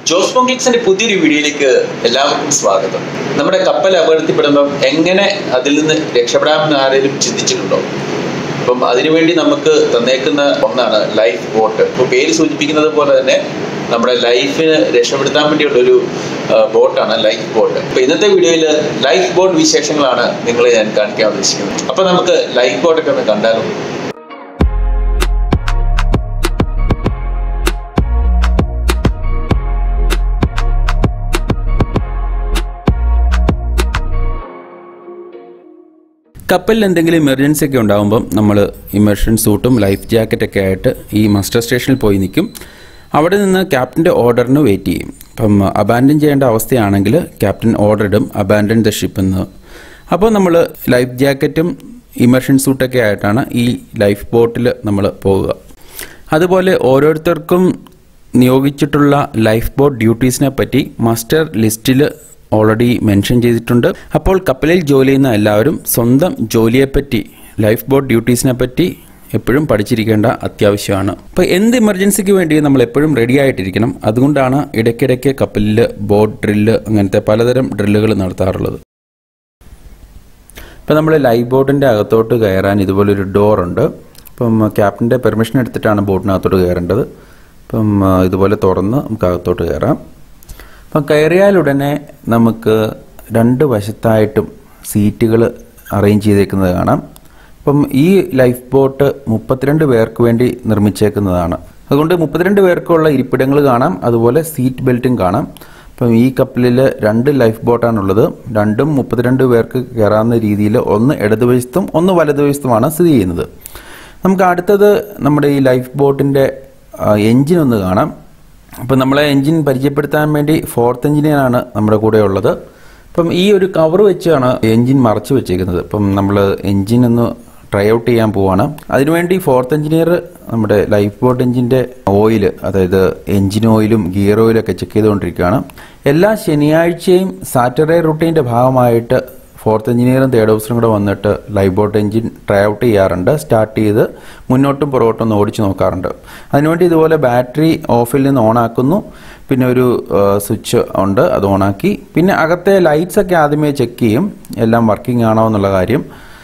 ജോസ്മോൻ ക്ലിക്സിന്റെ പുതിയൊരു വീഡിയോയിലേക്ക് എല്ലാവർക്കും സ്വാഗതം. നമ്മുടെ കപ്പൽ അപകടത്തിൽപ്പെടുമ്പം എങ്ങനെ അതിൽ നിന്ന് രക്ഷപ്പെടാമെന്ന് ആരെങ്കിലും ചിന്തിച്ചിട്ടുണ്ടോ? അപ്പം അതിനുവേണ്ടി നമുക്ക് തന്നേക്കുന്ന ഒന്നാണ് ലൈഫ് ബോട്ട്. ഇപ്പോൾ പേര് സൂചിപ്പിക്കുന്നത് പോലെ തന്നെ നമ്മുടെ ലൈഫിന് രക്ഷപ്പെടുത്താൻ വേണ്ടിയുള്ളൊരു ബോട്ടാണ് ലൈഫ് ബോട്ട്. അപ്പോൾ ഇന്നത്തെ വീഡിയോയിൽ ലൈഫ് ബോട്ട് വിശേഷങ്ങളാണ് നിങ്ങളെ ഞാൻ കാണിക്കാൻ ഉദ്ദേശിക്കുന്നത്. അപ്പോൾ നമുക്ക് ലൈഫ് ബോട്ടൊക്കെ ഒന്ന് കണ്ടാലോ. കപ്പലിൽ എന്തെങ്കിലും എമർജൻസി ഒക്കെ ഉണ്ടാകുമ്പം നമ്മൾ ഇമേർഷൻ സൂട്ടും ലൈഫ് ജാക്കറ്റൊക്കെ ആയിട്ട് ഈ മസ്റ്റർ സ്റ്റേഷനിൽ പോയി നിൽക്കും. അവിടെ നിന്ന് ക്യാപ്റ്റൻ്റെ ഓർഡറിന് വെയിറ്റ് ചെയ്യും. അപ്പം അബാൻഡൻ ചെയ്യേണ്ട അവസ്ഥയാണെങ്കിൽ ക്യാപ്റ്റൻ ഓർഡർ ഇടും, അബാൻഡൻ ദ ഷിപ്പ് എന്ന്. അപ്പോൾ നമ്മൾ ലൈഫ് ജാക്കറ്റും ഇമേർഷൻ സൂട്ടൊക്കെ ആയിട്ടാണ് ഈ ലൈഫ് ബോട്ടിൽ നമ്മൾ പോവുക. അതുപോലെ ഓരോരുത്തർക്കും നിയോഗിച്ചിട്ടുള്ള ലൈഫ് ബോട്ട് ഡ്യൂട്ടീസിനെ പറ്റി മാസ്റ്റർ ലിസ്റ്റിൽ ഓൾറെഡി മെൻഷൻ ചെയ്തിട്ടുണ്ട്. അപ്പോൾ കപ്പലിൽ ജോലി ചെയ്യുന്ന എല്ലാവരും സ്വന്തം ജോലിയെപ്പറ്റി, ലൈഫ് ബോട്ട് ഡ്യൂട്ടീസിനെ പറ്റി എപ്പോഴും പഠിച്ചിരിക്കേണ്ട അത്യാവശ്യമാണ്. അപ്പോൾ എന്ത് ഇമർജൻസിക്ക് വേണ്ടി നമ്മൾ എപ്പോഴും റെഡി ആയിട്ടിരിക്കണം. അതുകൊണ്ടാണ് ഇടയ്ക്കിടയ്ക്ക് കപ്പലിൽ ബോട്ട് ഡ്രില്ല്, അങ്ങനത്തെ പലതരം ഡ്രില്ലുകൾ നടത്താറുള്ളത്. ഇപ്പോൾ നമ്മൾ ലൈഫ് ബോട്ടിൻ്റെ അകത്തോട്ട് കയറാൻ ഇതുപോലൊരു ഡോറുണ്ട്. അപ്പം ക്യാപ്റ്റൻ്റെ പെർമിഷൻ എടുത്തിട്ടാണ് ബോട്ടിനകത്തോട്ട് കയറേണ്ടത്. അപ്പം ഇതുപോലെ തുറന്ന് നമുക്ക് അകത്തോട്ട് കയറാം. അപ്പം കയറിയാലുടനെ നമുക്ക് രണ്ട് വശത്തായിട്ടും സീറ്റുകൾ അറേഞ്ച് ചെയ്തേക്കുന്നത് കാണാം. അപ്പം ഈ ലൈഫ് ബോട്ട് 32 പേർക്ക് വേണ്ടി നിർമ്മിച്ചേക്കുന്നതാണ്. അതുകൊണ്ട് 32 പേർക്കുള്ള ഇരിപ്പിടങ്ങൾ കാണാം, അതുപോലെ സീറ്റ് ബെൽറ്റും കാണാം. അപ്പം ഈ കപ്പലിൽ 2 ലൈഫ് ബോട്ടാണുള്ളത്. രണ്ടും 32 പേർക്ക് കയറാവുന്ന രീതിയിൽ ഒന്ന് ഇടതുവശത്തും ഒന്ന് വലതുവശത്തുമാണ് സ്ഥിതി ചെയ്യുന്നത്. നമുക്ക് അടുത്തത് നമ്മുടെ ഈ ലൈഫ് ബോട്ടിൻ്റെ എൻജിൻ ഒന്ന് കാണാം. അപ്പം നമ്മളെ എൻജിൻ പരിചയപ്പെടുത്താൻ വേണ്ടി 4th എഞ്ചിനീയറാണ് നമ്മുടെ കൂടെ ഉള്ളത്. അപ്പം ഈ ഒരു കവർ വെച്ചാണ് എൻജിൻ മറച്ചു വെച്ചേക്കുന്നത്. അപ്പം നമ്മൾ എൻജിൻ ഒന്ന് ട്രൈ ഔട്ട് ചെയ്യാൻ പോവാണ്. അതിനുവേണ്ടി 4th എഞ്ചിനീയർ നമ്മുടെ ലൈഫ് ബോട്ട് എൻജിൻ്റെ ഓയിൽ, അതായത് എൻജിൻ ഓയിലും ഗിയർ ഓയിലും ഒക്കെ ചെക്ക് ചെയ്തുകൊണ്ടിരിക്കുകയാണ്. എല്ലാ ശനിയാഴ്ചയും സാറ്റർഡേ റൂട്ടീൻ്റെ ഭാഗമായിട്ട് 4th എഞ്ചിനീയറും 3rd ഓഫീസറും കൂടെ വന്നിട്ട് life boat engine try out ചെയ്യാറുണ്ട്. സ്റ്റാർട്ട് ചെയ്ത് മുന്നോട്ടും പുറകോട്ടും ഒന്ന് ഓടിച്ച് നോക്കാറുണ്ട്. അതിനുവേണ്ടി ഇതുപോലെ ബാറ്ററി ഓഫിൽ നിന്ന് ഓണാക്കുന്നു. പിന്നെ ഒരു സ്വിച്ച് ഉണ്ട്, അത് ഓണാക്കി. പിന്നെ അകത്തെ ലൈറ്റ്സ് ഒക്കെ ആദ്യമേ ചെക്ക് ചെയ്യും, എല്ലാം വർക്കിംഗ് ആണോ എന്നുള്ള കാര്യം.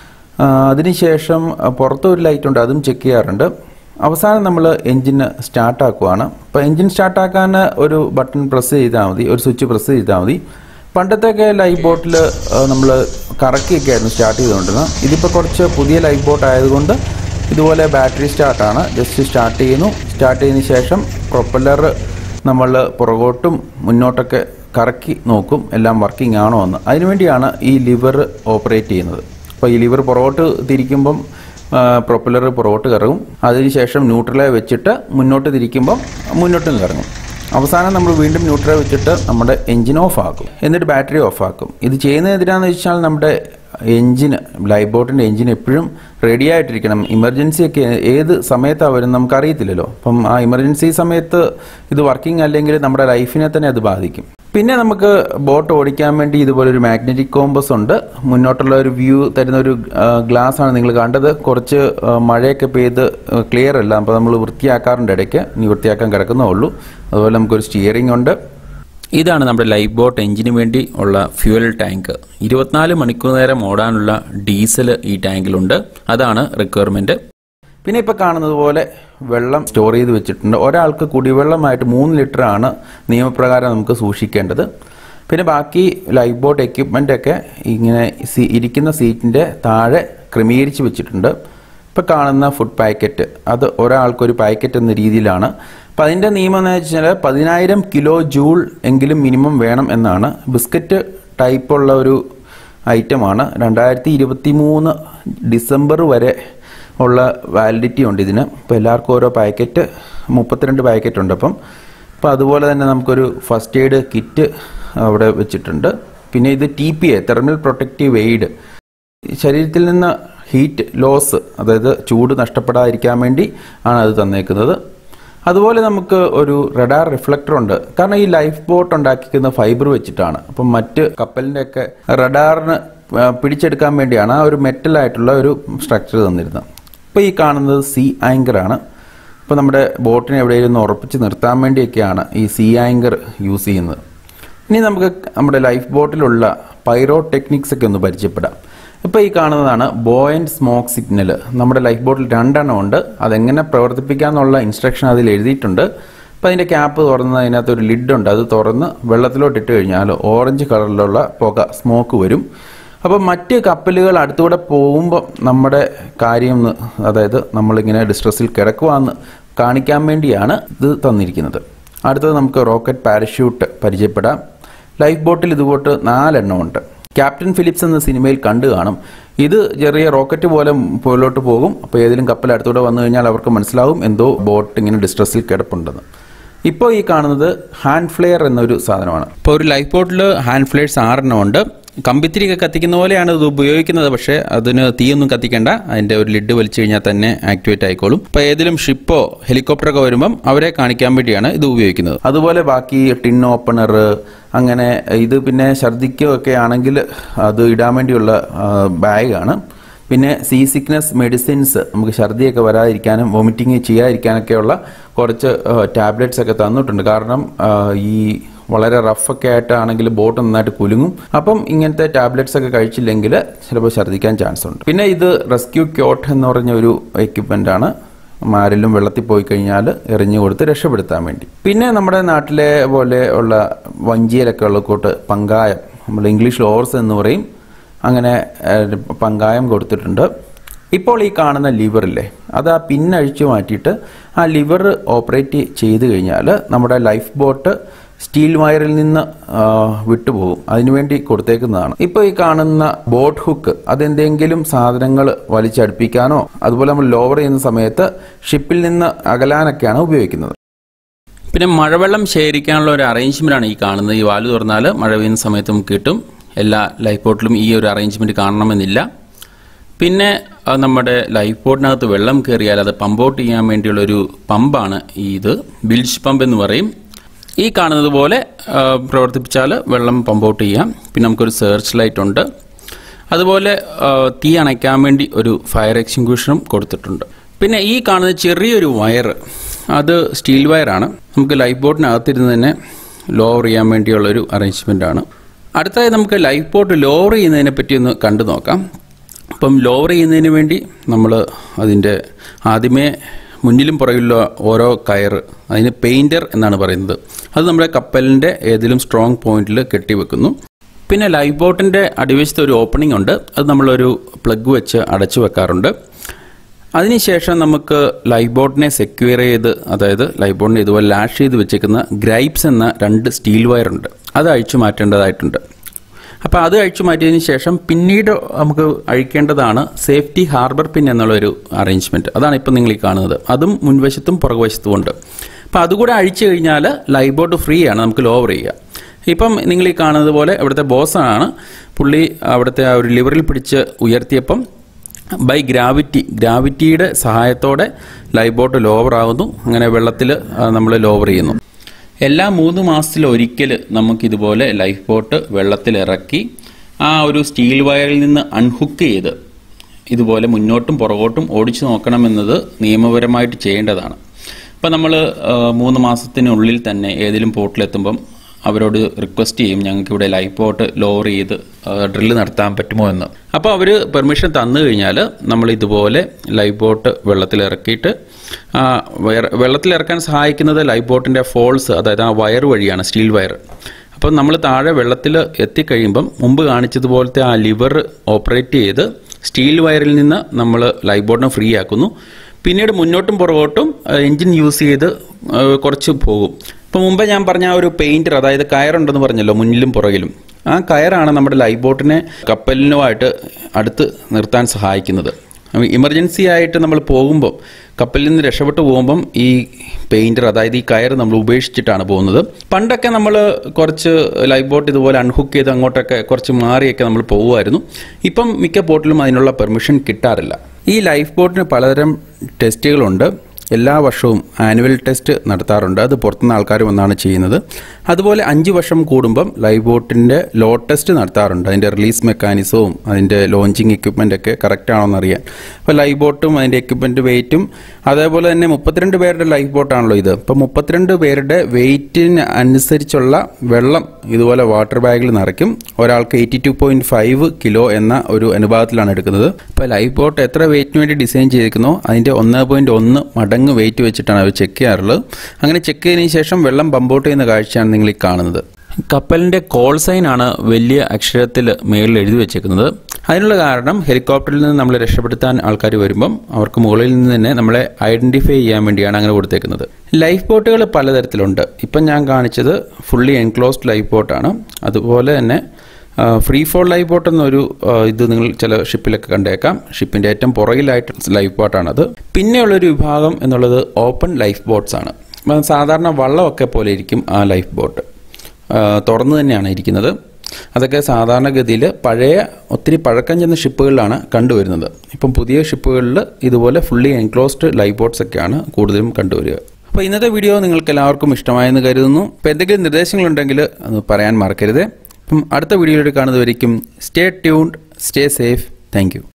അതിനുശേഷം പുറത്തൊരു ലൈറ്റ് ഉണ്ട്, അതും ചെക്ക് ചെയ്യാറുണ്ട്. അവസാനം നമ്മൾ എൻജിന് സ്റ്റാർട്ടാക്കുവാണ്. അപ്പോൾ എൻജിൻ സ്റ്റാർട്ടാക്കാൻ ഒരു ബട്ടൺ പ്രസ് ചെയ്താൽ മതി, ഒരു സ്വിച്ച് പ്രസ് ചെയ്താൽ മതി. പണ്ടത്തെയൊക്കെ ലൈഫ് ബോട്ടിൽ നമ്മൾ കറക്കിയൊക്കെ ആയിരുന്നു സ്റ്റാർട്ട് ചെയ്തുകൊണ്ടിരുന്നത്. ഇതിപ്പോൾ കുറച്ച് പുതിയ ലൈഫ് ബോട്ട് ആയതുകൊണ്ട് ഇതുപോലെ ബാറ്ററി സ്റ്റാർട്ടാണ്. ജസ്റ്റ് സ്റ്റാർട്ട് ചെയ്യുന്നു. സ്റ്റാർട്ട് ചെയ്തതിന് ശേഷം പ്രൊപ്പല്ലർ നമ്മൾ പുറകോട്ടും മുന്നോട്ടൊക്കെ കറക്കി നോക്കും, എല്ലാം വർക്കിംഗ് ആണോ എന്ന്. അതിനുവേണ്ടിയാണ് ഈ ലിവർ ഓപ്പറേറ്റ് ചെയ്യുന്നത്. അപ്പോൾ ഈ ലിവർ പുറകോട്ട് തിരിക്കുമ്പം പ്രൊപ്പല്ലർ പുറകോട്ട് കറങ്ങും. അതിനുശേഷം ന്യൂട്രലെ വെച്ചിട്ട് മുന്നോട്ട് തിരിക്കുമ്പം മുന്നോട്ടും കറങ്ങും. അവസാനം നമ്മൾ വീണ്ടും ന്യൂട്രൽ വെച്ചിട്ട് നമ്മുടെ എൻജിൻ ഓഫ് ആക്കും, എന്നിട്ട് ബാറ്ററി ഓഫ് ആക്കും. ഇത് ചെയ്യുന്നത് എന്തിനാണെന്ന് വെച്ചാൽ നമ്മുടെ എൻജിന്, ലൈഫ് ബോട്ടിൻ്റെ എൻജിൻ എപ്പോഴും റെഡി ആയിട്ടിരിക്കണം. ഇമർജൻസി ഒക്കെ ഏത് സമയത്താണ് വരുന്നത് നമുക്കറിയത്തില്ലല്ലോ. അപ്പം ആ ഇമർജൻസി സമയത്ത് ഇത് വർക്കിംഗ് അല്ലെങ്കിൽ നമ്മുടെ ലൈഫിനെ തന്നെ അത് ബാധിക്കും. പിന്നെ നമുക്ക് ബോട്ട് ഓടിക്കാൻ വേണ്ടി ഇതുപോലൊരു മാഗ്നറ്റിക് കോമ്പസ് ഉണ്ട്. മുന്നോട്ടുള്ള ഒരു വ്യൂ തരുന്ന ഒരു ഗ്ലാസ് ആണ് നിങ്ങൾ കണ്ടത്. കുറച്ച് മഴയൊക്കെ പെയ്ത് ക്ലിയർ അല്ല, അപ്പോൾ നമ്മൾ വൃത്തിയാക്കാറുണ്ട് ഇടയ്ക്ക്. ഇനി വൃത്തിയാക്കാൻ കിടക്കുന്നേ ഉള്ളൂ. അതുപോലെ നമുക്കൊരു സ്റ്റിയറിംഗ് ഉണ്ട്. ഇതാണ് നമ്മുടെ ലൈഫ് ബോട്ട് എഞ്ചിന് വേണ്ടി ഉള്ള ഫ്യൂവൽ ടാങ്ക്. 24 മണിക്കൂർ നേരം ഓടാനുള്ള ഡീസൽ ഈ ടാങ്കിലുണ്ട്. അതാണ് റിക്വയർമെൻറ്റ്. പിന്നെ ഇപ്പോൾ കാണുന്നത് പോലെ വെള്ളം സ്റ്റോർ ചെയ്ത് വെച്ചിട്ടുണ്ട്. ഒരാൾക്ക് കുടിവെള്ളമായിട്ട് 3 ലിറ്ററാണ് നിയമപ്രകാരം നമുക്ക് സൂക്ഷിക്കേണ്ടത്. പിന്നെ ബാക്കി ലൈഫ് ബോട്ട് എക്യുപ്മെൻ്റൊക്കെ ഇങ്ങനെ ഇരിക്കുന്ന സീറ്റിൻ്റെ താഴെ ക്രമീകരിച്ച് വെച്ചിട്ടുണ്ട്. ഇപ്പോൾ കാണുന്ന ഫുഡ് പാക്കറ്റ്, അത് ഒരാൾക്കൊരു പാക്കറ്റ് എന്ന രീതിയിലാണ്. അപ്പോൾ അതിൻ്റെ നിയമം എന്ന് വെച്ചാൽ 10,000 കിലോ ജൂൾ എങ്കിലും മിനിമം വേണം എന്നാണ്. ബിസ്ക്കറ്റ് ടൈപ്പുള്ള ഒരു ഐറ്റമാണ്. 2023 ഡിസംബർ വരെ ഉള്ള വാലിഡിറ്റി ഉണ്ട് ഇതിന്. ഇപ്പോൾ എല്ലാവർക്കും ഓരോ പാക്കറ്റ്, 32 പാക്കറ്റ് ഉണ്ട്. അപ്പോൾ അതുപോലെ തന്നെ നമുക്കൊരു ഫസ്റ്റ് എയ്ഡ് കിറ്റ് അവിടെ വെച്ചിട്ടുണ്ട്. പിന്നെ ഇത് TPA, തെർമൽ പ്രൊട്ടക്റ്റീവ് എയ്ഡ്, ശരീരത്തിൽ നിന്ന് ഹീറ്റ് ലോസ്, അതായത് ചൂട് നഷ്ടപ്പെടാതിരിക്കാൻ വേണ്ടി ആണ് അത് തന്നേക്കുന്നത്. അതുപോലെ നമുക്ക് ഒരു റഡാർ റിഫ്ലക്ടർ ഉണ്ട്. കാരണം ഈ ലൈഫ് ബോട്ട് ഉണ്ടാക്കിക്കുന്ന ഫൈബർ വെച്ചിട്ടാണ്. അപ്പം മറ്റ് കപ്പലിൻ്റെയൊക്കെ റഡാറിന് പിടിച്ചെടുക്കാൻ വേണ്ടിയാണ് ആ ഒരു മെറ്റലായിട്ടുള്ള ഒരു സ്ട്രക്ചർ തന്നിരുന്നത്. ഇപ്പോൾ ഈ കാണുന്നത് സീ ആങ്കറാണ്. ഇപ്പോൾ നമ്മുടെ ബോട്ടിനെ എവിടെയെങ്കിലും ഉറപ്പിച്ച് നിർത്താൻ വേണ്ടിയൊക്കെയാണ് ഈ സീ ആങ്കർ യൂസ് ചെയ്യുന്നത്. ഇനി നമുക്ക് നമ്മുടെ ലൈഫ് ബോട്ടിലുള്ള പൈറോ ടെക്നിക്സ് ഒക്കെ ഒന്ന് പരിചയപ്പെടാം. ഇപ്പോൾ ഈ കാണുന്നതാണ് ബോയൻറ്റ് സ്മോക്ക് സിഗ്നൽ. നമ്മുടെ ലൈഫ് ബോട്ടിൽ 2 എണ്ണം ഉണ്ട്. അതെങ്ങനെ പ്രവർത്തിപ്പിക്കാമെന്നുള്ള ഇൻസ്ട്രക്ഷൻ അതിൽ എഴുതിയിട്ടുണ്ട്. അപ്പോൾ അതിൻ്റെ ക്യാപ്പ് തുറന്ന് അതിനകത്ത് ഒരു ലിഡുണ്ട്. അത് തുറന്ന് വെള്ളത്തിലോട്ട് ഇട്ട് കഴിഞ്ഞാൽ ഓറഞ്ച് കളറിലുള്ള പുക സ്മോക്ക് വരും. അപ്പോൾ മറ്റ് കപ്പലുകൾ അടുത്തുകൂടെ പോകുമ്പോൾ നമ്മുടെ കാര്യം അതായത് നമ്മളിങ്ങനെ ഡിസ്ട്രസ്സിൽ കിടക്കുവാന്ന് കാണിക്കാൻ വേണ്ടിയാണ് ഇത് തന്നിരിക്കുന്നത്. അടുത്തത് നമുക്ക് റോക്കറ്റ് പാരഷ്യൂട്ട് പരിചയപ്പെടാം. ലൈഫ് ബോട്ടിൽ ഇതുപോട്ട് 4 എണ്ണം ഉണ്ട്. ക്യാപ്റ്റൻ ഫിലിപ്സ് എന്ന സിനിമയിൽ കണ്ടു കാണും. ഇത് ചെറിയ റോക്കറ്റ് പോലെ പോലോട്ട് പോകും. അപ്പോൾ ഏതെങ്കിലും കപ്പൽ അടുത്തൂടെ വന്നു കഴിഞ്ഞാൽ അവർക്ക് മനസ്സിലാവും എന്തോ ബോട്ട് ഇങ്ങനെ ഡിസ്ട്രസ്സിൽ കിടപ്പുണ്ടെന്ന്. ഇപ്പോൾ ഈ കാണുന്നത് ഹാൻഡ് ഫ്ലെയർ എന്നൊരു സാധനമാണ്. ഇപ്പോൾ ഒരു ലൈഫ് ബോട്ടിൽ ഹാൻഡ് ഫ്ലെയർസ് 6 എണ്ണം ഉണ്ട്. കമ്പിത്തിരിയൊക്കെ കത്തിക്കുന്ന പോലെയാണ് ഇത് ഉപയോഗിക്കുന്നത്. പക്ഷേ അതിന് തീയൊന്നും കത്തിക്കേണ്ട. അതിൻ്റെ ഒരു ലിഡ് വലിച്ചു കഴിഞ്ഞാൽ തന്നെ ആക്ടിവേറ്റ് ആയിക്കോളും. ഇപ്പോൾ ഏതെങ്കിലും ഷിപ്പോ ഹെലികോപ്റ്ററൊക്കെ വരുമ്പം അവരെ കാണിക്കാൻ വേണ്ടിയാണ് ഇത് ഉപയോഗിക്കുന്നത്. അതുപോലെ ബാക്കി ടിൻ ഓപ്പണർ, അങ്ങനെ ഇത് പിന്നെ ഛർദ്ദിക്കുകയൊക്കെ ആണെങ്കിൽ അത് ഇടാൻ വേണ്ടിയുള്ള ബാഗാണ്. പിന്നെ സീ സിക്നസ് മെഡിസിൻസ്, നമുക്ക് ഛർദിയൊക്കെ വരാതിരിക്കാനും വോമിറ്റിങ് ചെയ്യാതിരിക്കാനൊക്കെയുള്ള കുറച്ച് ടാബ്ലറ്റ്സ് ഒക്കെ തന്നിട്ടുണ്ട്. കാരണം ഈ വളരെ റഫൊക്കെ ആയിട്ടാണെങ്കിൽ ബോട്ട് നന്നായിട്ട് കുലുങ്ങും. അപ്പം ഇങ്ങനത്തെ ടാബ്ലറ്റ്സ് ഒക്കെ കഴിച്ചില്ലെങ്കിൽ ചിലപ്പോൾ ഛർദ്ദിക്കാൻ ചാൻസ് ഉണ്ട്. പിന്നെ ഇത് റെസ്ക്യൂ ക്യോട്ട് എന്ന് പറഞ്ഞ ഒരു എക്യുപ്മെൻ്റ് ആണ്. ആരെങ്കിലും വെള്ളത്തിൽ പോയി കഴിഞ്ഞാൽ എറിഞ്ഞു കൊടുത്ത് രക്ഷപ്പെടുത്താൻ വേണ്ടി. പിന്നെ നമ്മുടെ നാട്ടിലെ പോലെ ഉള്ള വഞ്ചിയിലൊക്കെ ഉള്ള കൂട്ട് പങ്കായം, നമ്മൾ ഇംഗ്ലീഷിൽ ഓർസ് എന്ന് പറയും, അങ്ങനെ പങ്കായം കൊടുത്തിട്ടുണ്ട്. ഇപ്പോൾ ഈ കാണുന്ന ലിവറില്ലേ, അത് ആ പിന്നഴിച്ചു മാറ്റിയിട്ട് ആ ലിവർ ഓപ്പറേറ്റ് ചെയ്ത് കഴിഞ്ഞാൽ നമ്മുടെ ലൈഫ് ബോട്ട് സ്റ്റീൽ വയറിൽ നിന്ന് വിട്ടുപോകും. അതിനുവേണ്ടി കൊടുത്തേക്കുന്നതാണ്. ഇപ്പോൾ ഈ കാണുന്ന ബോട്ട് ഹുക്ക്, അതെന്തെങ്കിലും സാധനങ്ങൾ വലിച്ചടുപ്പിക്കാനോ അതുപോലെ നമ്മൾ ലോവർ ചെയ്യുന്ന സമയത്ത് ഷിപ്പിൽ നിന്ന് അകലാനൊക്കെയാണ് ഉപയോഗിക്കുന്നത്. പിന്നെ മഴവെള്ളം ശേഖരിക്കാനുള്ള ഒരു അറേഞ്ച്മെൻ്റാണ് ഈ കാണുന്നത്. ഈ വാല് തുറന്നാൽ മഴ പെയ്യുന്ന സമയത്ത് നമുക്ക് കിട്ടും. എല്ലാ ലൈഫ് ബോട്ടിലും ഈ ഒരു അറേഞ്ച്മെൻറ്റ് കാണണമെന്നില്ല. പിന്നെ നമ്മുടെ ലൈഫ് ബോട്ടിനകത്ത് വെള്ളം കയറിയാൽ അത് പമ്പ് ഔട്ട് ചെയ്യാൻ വേണ്ടിയുള്ളൊരു പമ്പാണ് ഇത്. ബിൽജ് പമ്പ് എന്ന് പറയും. ഈ കാണുന്നത് പോലെ പ്രവർത്തിപ്പിച്ചാൽ വെള്ളം പമ്പ് ഔട്ട് ചെയ്യാം. പിന്നെ നമുക്കൊരു സെർച്ച് ലൈറ്റ് ഉണ്ട്. അതുപോലെ തീ അണയ്ക്കാൻ വേണ്ടി ഒരു ഫയർ എക്സ്റ്റിംഗ്വിഷറും കൊടുത്തിട്ടുണ്ട്. പിന്നെ ഈ കാണുന്ന ചെറിയൊരു വയർ, അത് സ്റ്റീൽ വയറാണ്. നമുക്ക് ലൈഫ് ബോട്ടിനകത്തിരുന്ന് തന്നെ ലോവർ ചെയ്യാൻ വേണ്ടിയുള്ളൊരു അറേഞ്ച്മെൻ്റാണ്. അടുത്തതായി നമുക്ക് ലൈഫ് ബോട്ട് ലോവർ ചെയ്യുന്നതിനെ പറ്റി ഒന്ന് കണ്ടു നോക്കാം. അപ്പം ലോവർ ചെയ്യുന്നതിന് വേണ്ടി നമ്മൾ അതിൻ്റെ ആദ്യമേ മുന്നിലും പുറകിലുള്ള ഓരോ കയർ, അതിന് പെയിൻറ്റർ എന്നാണ് പറയുന്നത്, അത് നമ്മുടെ കപ്പലിൻ്റെ ഏതെങ്കിലും സ്ട്രോങ് പോയിന്റിൽ കെട്ടിവെക്കുന്നു. പിന്നെ ലൈഫ് ബോട്ടിൻ്റെ അടിവശത്ത് ഒരു ഓപ്പണിംഗ് ഉണ്ട്. അത് നമ്മളൊരു പ്ലഗ് വെച്ച് അടച്ചു വെക്കാറുണ്ട്. അതിനുശേഷം നമുക്ക് ലൈഫ് ബോട്ടിനെ സെക്യൂർ ചെയ്ത്, അതായത് ലൈഫ് ബോട്ടിനെ ഇതുപോലെ ലാഷ് ചെയ്ത് വെച്ചേക്കുന്ന ഗ്രൈപ്സ് എന്ന 2 സ്റ്റീൽ വയറുണ്ട്. അത് അഴിച്ചു മാറ്റേണ്ടതായിട്ടുണ്ട്. അപ്പോൾ അത് അഴിച്ചു മാറ്റിയതിന് ശേഷം പിന്നീട് നമുക്ക് അഴിക്കേണ്ടതാണ് സേഫ്റ്റി ഹാർബർ പിൻ എന്നുള്ളൊരു അറേഞ്ച്മെൻറ്റ്. അതാണ് ഇപ്പം നിങ്ങൾ ഈ കാണുന്നത്. അതും മുൻവശത്തും പുറകുവശത്തും ഉണ്ട്. അപ്പോൾ അതുകൂടെ അഴിച്ചു കഴിഞ്ഞാൽ ലൈഫ് ബോട്ട് ഫ്രീ ആണ്, നമുക്ക് ലോവർ ചെയ്യുക. ഇപ്പം നിങ്ങൾ ഈ കാണുന്നത് പോലെ ഇവിടുത്തെ ബോസാണ്. പുള്ളി അവിടുത്തെ ആ ഒരു ലിവറിൽ പിടിച്ച് ഉയർത്തിയപ്പം ബൈ ഗ്രാവിറ്റിയുടെ സഹായത്തോടെ ലൈഫ് ബോട്ട് ലോവർ ആകുന്നു. അങ്ങനെ വെള്ളത്തിൽ നമ്മൾ ലോവർ ചെയ്യുന്നു. എല്ലാ 3 മാസത്തിലൊരിക്കൽ നമുക്കിതുപോലെ ലൈഫ് ബോട്ട് വെള്ളത്തിലിറക്കി ആ ഒരു സ്റ്റീൽ വയറിൽ നിന്ന് അൺഹുക്ക് ചെയ്ത് ഇതുപോലെ മുന്നോട്ടും പുറകോട്ടും ഓടിച്ചു നോക്കണമെന്നത് നിയമപരമായിട്ട് ചെയ്യേണ്ടതാണ്. ഇപ്പം നമ്മൾ 3 മാസത്തിനുള്ളിൽ തന്നെ ഏതെങ്കിലും പോർട്ടിലെത്തുമ്പം അവരോട് റിക്വസ്റ്റ് ചെയ്യും, ഞങ്ങൾക്കിവിടെ ലൈഫ് ബോട്ട് ലോവർ ചെയ്ത് ഡ്രില്ല് നടത്താൻ പറ്റുമോ എന്ന്. അപ്പോൾ അവർ പെർമിഷൻ തന്നു കഴിഞ്ഞാൽ നമ്മൾ ഇതുപോലെ ലൈഫ് ബോട്ട് വെള്ളത്തിലിറക്കിയിട്ട് വെള്ളത്തിലിറക്കാൻ സഹായിക്കുന്നത് ലൈഫ് ബോട്ടിൻ്റെ ഫോൾസ്, അതായത് ആ വയർ വഴിയാണ്, സ്റ്റീൽ വയർ. അപ്പം നമ്മൾ താഴെ വെള്ളത്തിൽ എത്തിക്കഴിയുമ്പം മുമ്പ് കാണിച്ചതുപോലത്തെ ആ ലിവർ ഓപ്പറേറ്റ് ചെയ്ത് സ്റ്റീൽ വയറിൽ നിന്ന് നമ്മൾ ലൈഫ് ബോട്ടിനെ ഫ്രീ ആക്കുന്നു. പിന്നീട് മുന്നോട്ടും പുറകോട്ടും എൻജിൻ യൂസ് ചെയ്ത് കുറച്ച് പോകും. ഇപ്പോൾ മുമ്പ് ഞാൻ പറഞ്ഞ ആ ഒരു പെയിൻറ്റർ, അതായത് കയറുണ്ടെന്ന് പറഞ്ഞല്ലോ മുന്നിലും പുറകിലും, ആ കയറാണ് നമ്മുടെ ലൈഫ് ബോട്ടിനെ കപ്പലിനുമായിട്ട് അടുത്ത് നിർത്താൻ സഹായിക്കുന്നത്. ഇമർജൻസി ആയിട്ട് നമ്മൾ പോകുമ്പോൾ, കപ്പലിൽ നിന്ന് രക്ഷപ്പെട്ടു പോകുമ്പം ഈ പെയിൻറ്റർ, അതായത് ഈ കയർ നമ്മൾ ഉപേക്ഷിച്ചിട്ടാണ് പോകുന്നത്. പണ്ടൊക്കെ നമ്മൾ കുറച്ച് ലൈഫ് ബോട്ട് ഇതുപോലെ അൺഹുക്ക് ചെയ്ത് അങ്ങോട്ടൊക്കെ കുറച്ച് മാറിയൊക്കെ നമ്മൾ പോകുമായിരുന്നു. ഇപ്പം മിക്ക ബോട്ടിലും അതിനുള്ള പെർമിഷൻ കിട്ടാറില്ല. ഈ ലൈഫ് ബോട്ടിന് പലതരം ടെസ്റ്റുകളുണ്ട്. എല്ലാ വർഷവും ആനുവൽ ടെസ്റ്റ് നടത്താറുണ്ട്. അത് പുറത്തുനിന്ന് ആൾക്കാർ വന്നാണ് ചെയ്യുന്നത്. അതുപോലെ 5 വർഷം കൂടുമ്പം ലൈഫ് ബോട്ടിൻ്റെ ലോഡ് ടെസ്റ്റ് നടത്താറുണ്ട്. അതിൻ്റെ റിലീസ് മെക്കാനിസവും അതിൻ്റെ ലോഞ്ചിങ് എക്യുപ്മെൻ്റ് ഒക്കെ കറക്റ്റ് ആണോ എന്നറിയാൻ. അപ്പോൾ ലൈഫ് ബോട്ടും അതിൻ്റെ എക്യുപ്മെൻറ്റ് വെയിറ്റും അതേപോലെ തന്നെ 32 പേരുടെ ലൈഫ് ബോട്ടാണല്ലോ ഇത്. അപ്പോൾ 32 പേരുടെ വെയിറ്റിന് അനുസരിച്ചുള്ള വെള്ളം ഇതുപോലെ വാട്ടർ ബാഗിൽ നിറയ്ക്കും. ഒരാൾക്ക് 82.5 കിലോ എന്ന ഒരു അനുപാതത്തിലാണ് എടുക്കുന്നത്. അപ്പോൾ ലൈഫ് ബോട്ട് എത്ര വെയിറ്റിന് വേണ്ടി ഡിസൈൻ ചെയ്തിരിക്കുന്നോ അതിൻ്റെ 1.1 മടങ്ങ് വെയിറ്റ് വെച്ചിട്ടാണ് അവർ ചെക്ക് ചെയ്യാറുള്ളത്. അങ്ങനെ ചെക്ക് ചെയ്തതിന് ശേഷം വെള്ളം പമ്പോട്ട് ചെയ്യുന്ന കാഴ്ചയാണ് നിങ്ങൾ ഈ കാണുന്നത്. കപ്പലിൻ്റെ കോൾ സൈനാണ് വലിയ അക്ഷരത്തിൽ മേളിൽ എഴുതി വെച്ചേക്കുന്നത്. അതിനുള്ള കാരണം ഹെലികോപ്റ്ററിൽ നിന്ന് നമ്മളെ രക്ഷപ്പെടുത്താൻ ആൾക്കാർ വരുമ്പം അവർക്ക് മുകളിൽ നിന്ന് തന്നെ നമ്മളെ ഐഡൻറ്റിഫൈ ചെയ്യാൻ വേണ്ടിയാണ് അങ്ങനെ കൊടുത്തേക്കുന്നത്. ലൈഫ് ബോട്ടുകൾ പലതരത്തിലുണ്ട്. ഇപ്പം ഞാൻ കാണിച്ചത് ഫുള്ളി എൻക്ലോസ്ഡ് ലൈഫ് ബോട്ടാണ്. അതുപോലെ തന്നെ ഫ്രീ ഫോൾ ലൈഫ് ബോട്ട് എന്നൊരു ഇത് നിങ്ങൾ ചില ഷിപ്പിലൊക്കെ കണ്ടേക്കാം. ഷിപ്പിൻ്റെ ഏറ്റവും പുറകിലായിട്ട് ലൈഫ് ബോട്ടാണത്. പിന്നെയുള്ളൊരു വിഭാഗം എന്നുള്ളത് ഓപ്പൺ ലൈഫ് ബോട്ട്സ് ആണ്. സാധാരണ വള്ളമൊക്കെ പോലെ ഇരിക്കും ആ ലൈഫ് ബോട്ട്, തുറന്നു തന്നെയാണ് ഇരിക്കുന്നത്. അതൊക്കെ സാധാരണഗതിയിൽ ഒത്തിരി പഴക്കം ചെന്ന ഷിപ്പുകളിലാണ് കണ്ടുവരുന്നത്. ഇപ്പം പുതിയ ഷിപ്പുകളിൽ ഇതുപോലെ ഫുള്ളി എൻക്ലോസ്ഡ് ലൈഫ് ബോട്ട്സ് ഒക്കെയാണ് കൂടുതലും കണ്ടുവരിക. അപ്പോൾ ഇന്നത്തെ വീഡിയോ നിങ്ങൾക്ക് എല്ലാവർക്കും ഇഷ്ടമായെന്ന് കരുതുന്നു. അപ്പോൾ എന്തെങ്കിലും നിർദ്ദേശങ്ങളുണ്ടെങ്കിൽ അത് പറയാൻ മറക്കരുത്. അപ്പം അടുത്ത വീഡിയോയിൽ കാണുന്നതുവരേക്കും stay tuned, stay safe. Thank U.